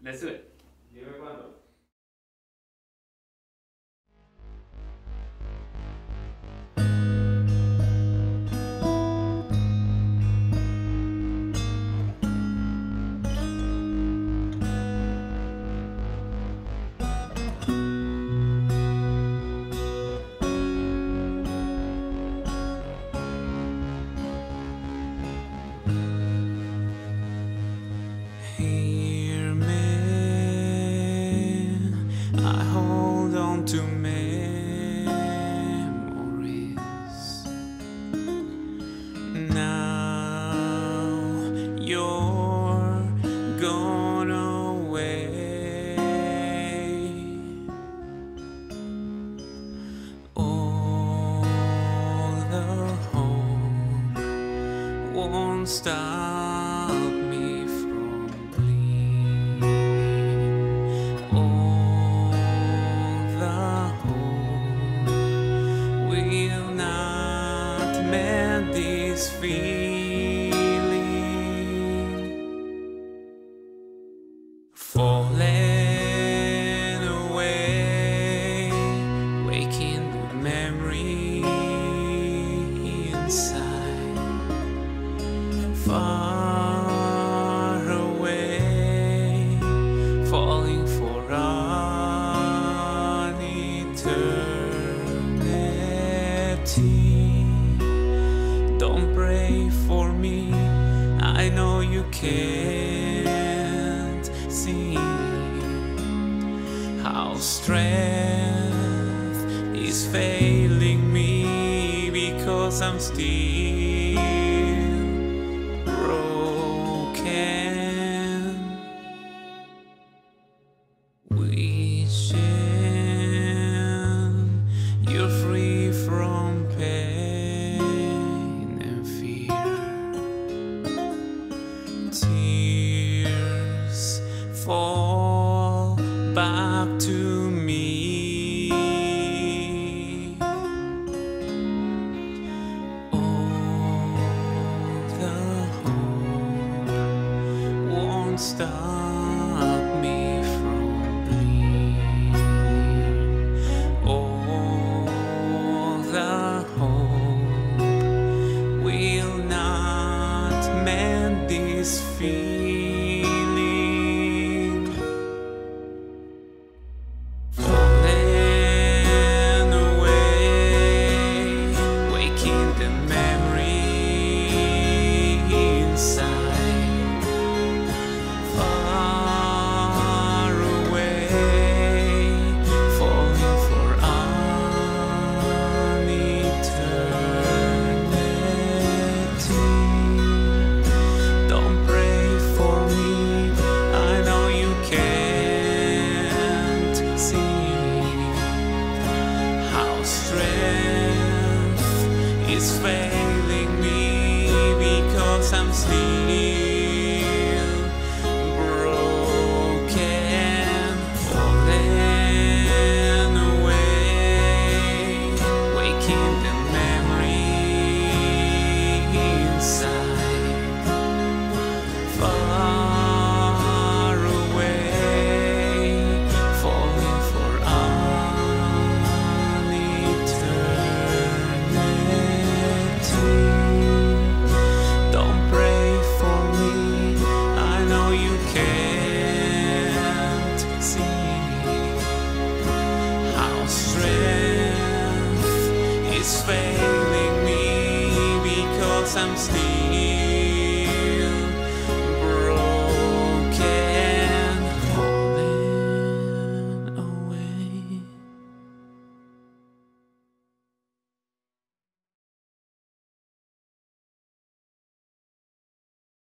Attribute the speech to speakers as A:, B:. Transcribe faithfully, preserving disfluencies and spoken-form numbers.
A: Let's do it.
B: Dime cuándo.
C: To memories now, you're gone away. All the hope won't stop me from bleeding. All the will not mend this feeling. Falling away, waking the memory inside. Far away, falling for an eternity. Don't pray for me, I know you can't see how strength is failing me, because I'm still broken. Wishing you're free from pain and fear. Tears fall back to me. All the hope won't stop me from bleeding. All the hope will not mend this feeling. Falling away, waking the memory inside. Far away, falling for an eternity. Don't pray for me, I know you can't see how strength is failing me, because I'm still broken. Falling away, waking the memory inside. Far away, falling for an eternity. Don't pray for me, I know you can't see how strength is failing me, because I'm still